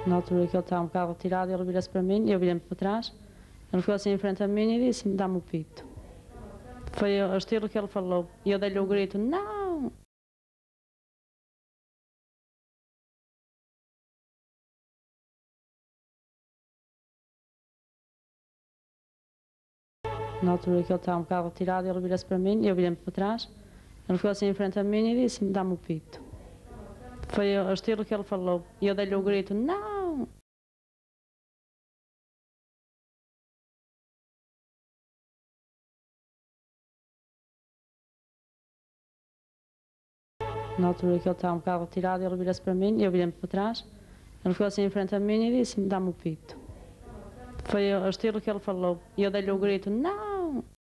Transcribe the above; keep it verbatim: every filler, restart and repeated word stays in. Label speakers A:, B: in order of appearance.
A: Na altura que ele estava um bocado retirado, ele vira-se para mim, eu virei-me para trás, ele ficou assim em frente a mim e disse-me, dá-me o pito. Foi o estilo que ele falou, e eu dei-lhe o grito, não! Na altura que ele estava um bocado retirado, ele vira-se para mim, eu virei-me para trás, ele ficou assim em frente a mim e disse-me, dá-me o pito. Foi o estilo que ele falou, e eu dei-lhe o grito, não! Na altura que ele estava um bocado retirado, ele vira-se para mim, eu virei-me para trás, ele ficou assim em frente a mim e disse-me, dá-me o pito. Foi o estilo que ele falou, e eu dei-lhe o grito, não!